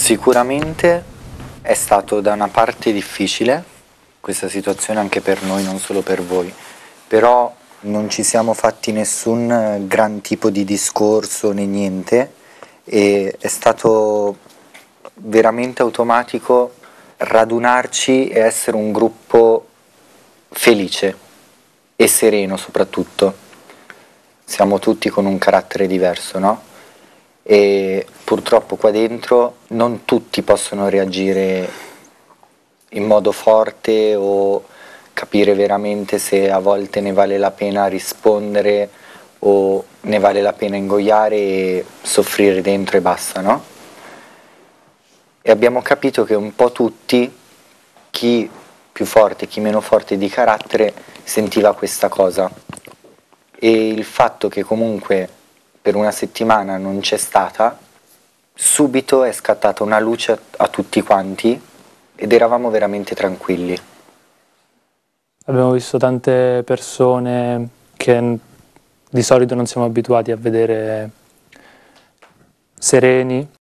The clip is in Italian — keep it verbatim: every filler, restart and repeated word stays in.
Sicuramente è stato da una parte difficile questa situazione anche per noi, non solo per voi, però non ci siamo fatti nessun gran tipo di discorso né niente e è stato veramente automatico radunarci e essere un gruppo felice e sereno soprattutto. Siamo tutti con un carattere diverso, no? E purtroppo qua dentro non tutti possono reagire in modo forte o capire veramente se a volte ne vale la pena rispondere o ne vale la pena ingoiare e soffrire dentro e basta, no? E abbiamo capito che un po' tutti, chi più forte, chi meno forte di carattere, sentiva questa cosa. E il fatto che comunque per una settimana non c'è stata, subito è scattata una luce a, a tutti quanti ed eravamo veramente tranquilli. Abbiamo visto tante persone che di solito non siamo abituati a vedere sereni,